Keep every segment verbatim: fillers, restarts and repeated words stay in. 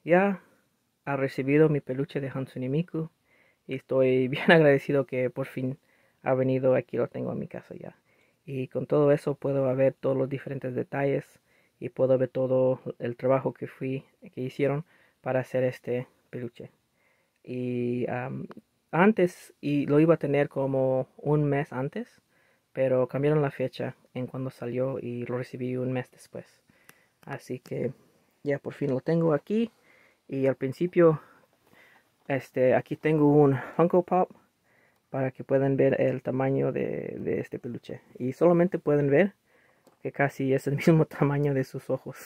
ya ha recibido mi peluche de Hatsune Miku y estoy bien agradecido que por fin ha venido. Aquí lo tengo en mi casa ya. Y con todo eso puedo ver todos los diferentes detalles y puedo ver todo el trabajo que fui que hicieron para hacer este peluche. Y am, antes y lo iba a tener como un mes antes, pero cambiaron la fecha en cuando salió y lo recibí un mes después. Así que ya por fin lo tengo aquí. Y al principio, este, aquí tengo un Funko Pop para que puedan ver el tamaño de, de este peluche. Y solamente pueden ver que casi es el mismo tamaño de sus ojos.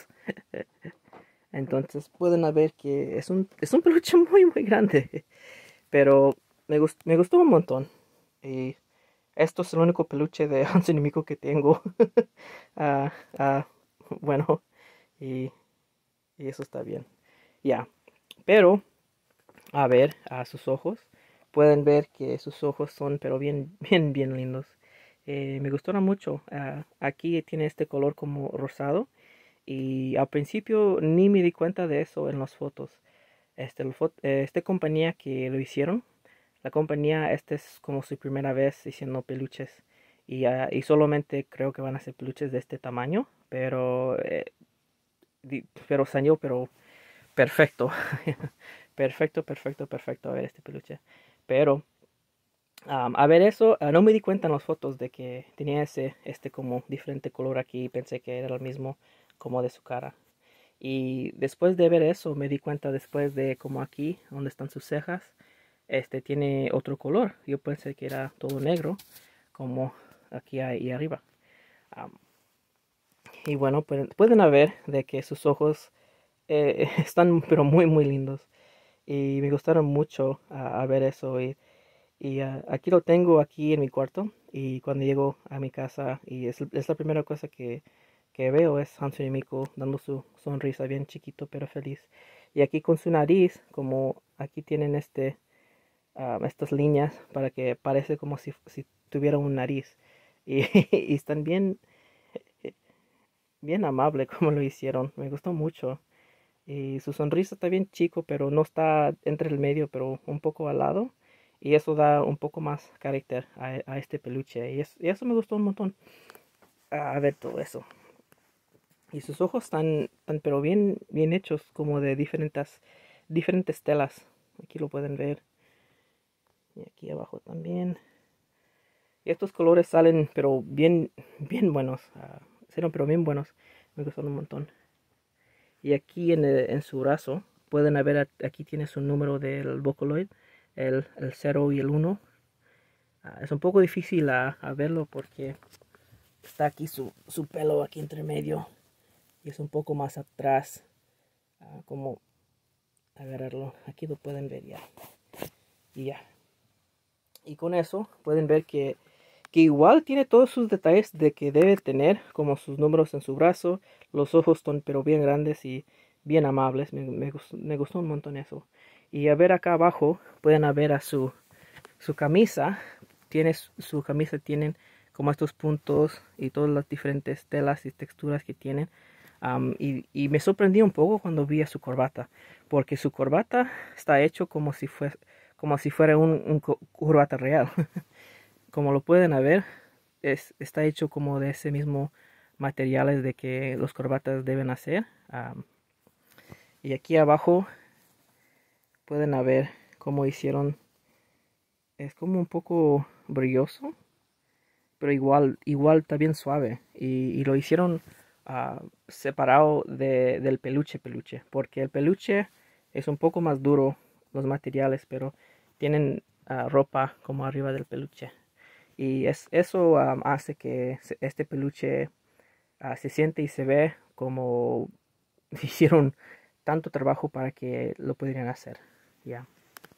Entonces pueden ver que es un, es un peluche muy muy grande. Pero me, gust, me gustó un montón. Y esto es el único peluche de Hatsune Miku que tengo. uh, uh, bueno, y, y, eso está bien. Ya. Yeah. Pero, a ver, a sus ojos. Pueden ver que sus ojos son, pero bien, bien, bien lindos. Eh, me gustaron mucho. Uh, aquí tiene este color como rosado. Y al principio ni me di cuenta de eso en las fotos. Este, esta compañía que lo hicieron, la compañía, esta es como su primera vez haciendo peluches. Y, uh, y solamente creo que van a hacer peluches de este tamaño. Pero, eh, di, pero salió, pero perfecto. perfecto, perfecto, perfecto. A ver este peluche. Pero, um, a ver eso, uh, no me di cuenta en las fotos de que tenía ese, este como diferente color aquí. Pensé que era el mismo como de su cara. Y después de ver eso, me di cuenta después de como aquí, donde están sus cejas, este tiene otro color. Yo pensé que era todo negro, como aquí y arriba. Um, y bueno, pueden, pueden ver de que sus ojos eh, están pero muy muy lindos. Y me gustaron mucho uh, a ver eso. Y, y uh, aquí lo tengo aquí en mi cuarto. Y cuando llego a mi casa, y es, es la primera cosa que, que veo, es Hatsune Miku dando su sonrisa bien chiquito pero feliz. Y aquí con su nariz, como aquí tienen este um, estas líneas para que parece como si, si tuviera un nariz. Y, y están bien, bien amable como lo hicieron. Me gustó mucho. Y su sonrisa está bien chico, pero no está entre el medio, pero un poco al lado. Y eso da un poco más carácter a, a este peluche. Y, es, y, eso me gustó un montón. A ver todo eso. Y sus ojos están, están pero bien, bien hechos, como de diferentes, diferentes telas. Aquí lo pueden ver. Y aquí abajo también. Y estos colores salen, pero bien, bien buenos. Uh, salieron, pero bien buenos. Me gustaron un montón. Y aquí en, el, en su brazo, pueden ver, aquí tiene su número del Vocaloid, el, el cero y el uno. Uh, es un poco difícil a, a, verlo porque está aquí su, su pelo aquí entre medio. Y es un poco más atrás. Uh, como agarrarlo. Aquí lo pueden ver ya. Y ya. Y con eso pueden ver que, que igual tiene todos sus detalles de que debe tener, como sus números en su brazo. Los ojos son pero bien grandes y bien amables. Me, me, gustó, me gustó un montón eso. Y a ver acá abajo, pueden ver a su, su camisa. Tiene, su camisa tienen como estos puntos y todas las diferentes telas y texturas que tienen. Um, y, y me sorprendí un poco cuando vi a su corbata, porque su corbata está hecho como si fuera, como si fuera un, un corbata real. Como lo pueden ver, es, está hecho como de ese mismo materiales de que los corbatas deben hacer. Um, y aquí abajo pueden ver cómo hicieron. Es como un poco brilloso, pero igual, igual está bien suave. Y, y lo hicieron uh, separado de, del peluche peluche, porque el peluche es un poco más duro los materiales, pero tienen uh, ropa como arriba del peluche. Y es, eso um, hace que este peluche uh, se siente y se ve como hicieron tanto trabajo para que lo pudieran hacer. Ya. Yeah.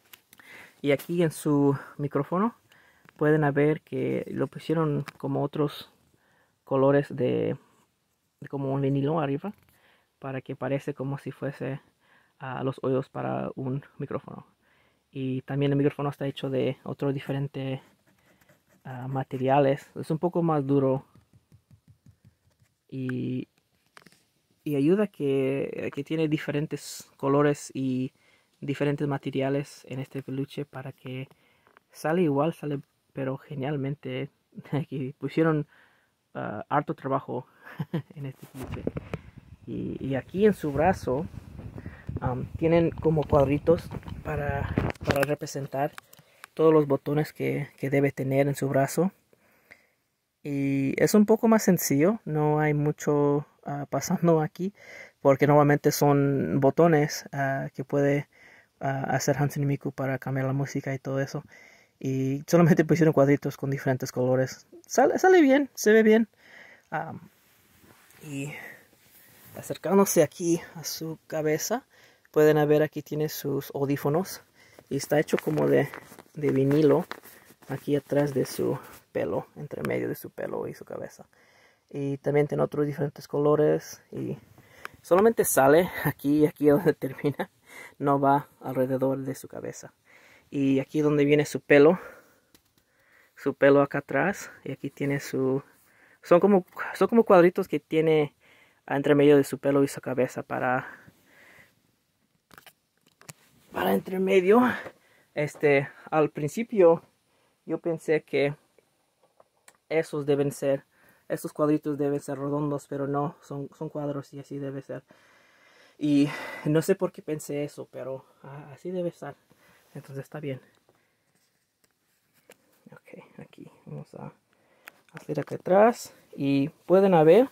Y aquí en su micrófono pueden ver que lo pusieron como otros colores de, de como un vinilo arriba para que parece como si fuese uh, los hoyos para un micrófono. Y también el micrófono está hecho de otros diferentes uh, materiales. Es un poco más duro y, y ayuda que, que tiene diferentes colores y diferentes materiales en este peluche para que sale igual, sale pero genialmente. Aquí pusieron uh, harto trabajo en este peluche. Y, y aquí en su brazo um, tienen como cuadritos para, para representar todos los botones que, que debe tener en su brazo. Y es un poco más sencillo, no hay mucho uh, pasando aquí, porque normalmente son botones uh, que puede uh, hacer Hatsune Miku para cambiar la música y todo eso. Y solamente pusieron cuadritos con diferentes colores. Sale, sale bien, se ve bien. Um, y acercándose aquí a su cabeza, pueden ver aquí tiene sus audífonos. Y está hecho como de, de vinilo aquí atrás de su pelo, entre medio de su pelo y su cabeza. Y también tiene otros diferentes colores. Y solamente sale aquí y aquí donde termina. No va alrededor de su cabeza. Y aquí donde viene su pelo. Su pelo acá atrás. Y aquí tiene su... Son como, son como cuadritos que tiene entre medio de su pelo y su cabeza para... Para entre medio. Este, al principio yo pensé que esos deben ser, estos cuadritos deben ser redondos, pero no, son, son cuadros y así debe ser. Y no sé por qué pensé eso, pero ah, así debe estar. Entonces está bien. Ok, aquí vamos a hacer acá atrás. Y pueden ver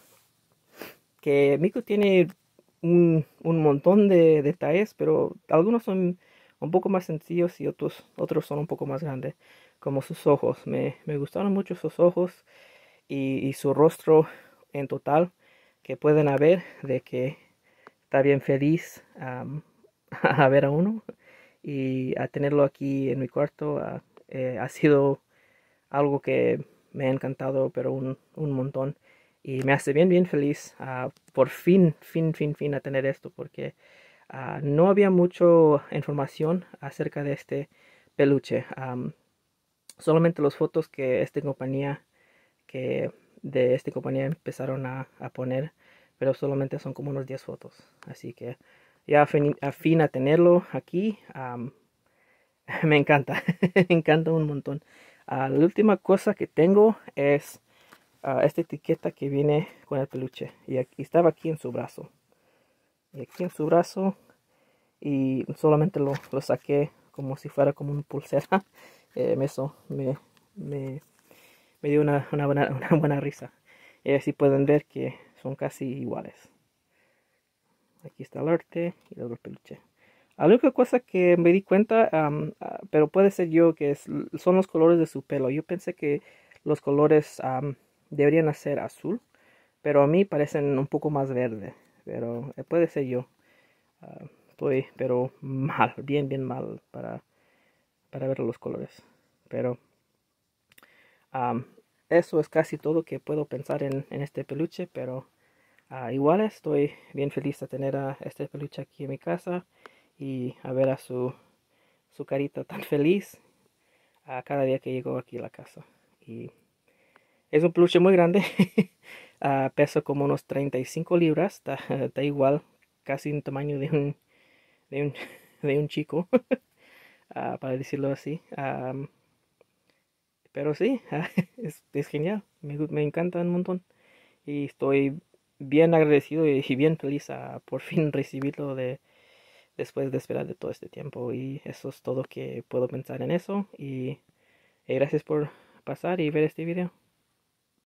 que Miku tiene un, un montón de detalles, pero algunos son un poco más sencillos y otros, otros son un poco más grandes, como sus ojos. Me, me gustaron mucho sus ojos y, y su rostro en total, que pueden ver de que está bien feliz um, a ver a uno y a tenerlo aquí en mi cuarto. Uh, eh, ha sido algo que me ha encantado, pero un, un montón. Y me hace bien, bien feliz uh, por fin, fin, fin, fin a tener esto, porque uh, no había mucha información acerca de este peluche. Um, solamente las fotos que esta compañía, que de esta compañía empezaron a, a poner, pero solamente son como unos diez fotos. Así que ya a fin a, fin a tenerlo aquí, um, me encanta, me encanta un montón. Uh, la última cosa que tengo es uh, esta etiqueta que viene con el peluche. Y aquí, estaba aquí en su brazo. Y aquí en su brazo. Y solamente lo, lo saqué como si fuera como una pulsera. eh, eso me, me, me dio una, una, buena, una buena risa. Y así pueden ver que son casi iguales. Aquí está el arte y luego el peluche. La única cosa que me di cuenta, um, uh, pero puede ser yo, que es, son los colores de su pelo. Yo pensé que los colores um, deberían ser azul, pero a mí parecen un poco más verde. Pero eh, puede ser yo. Uh, estoy, pero mal, bien, bien mal para, para ver los colores. Pero um, eso es casi todo que puedo pensar en, en este peluche. Pero uh, igual estoy bien feliz de tener a este peluche aquí en mi casa. Y a ver a su, su carita tan feliz a cada día que llego aquí a la casa. Y es un peluche muy grande. uh, pesa como unos treinta y cinco libras. Está, está igual, casi un tamaño de un, de un, de un chico. uh, para decirlo así. Um, pero sí, uh, es, es genial. Me, me encanta un montón. Y estoy bien agradecido y bien feliz a por fin recibirlo de después de esperar de todo este tiempo. Y eso es todo que puedo pensar en eso. Y, y gracias por pasar y ver este video.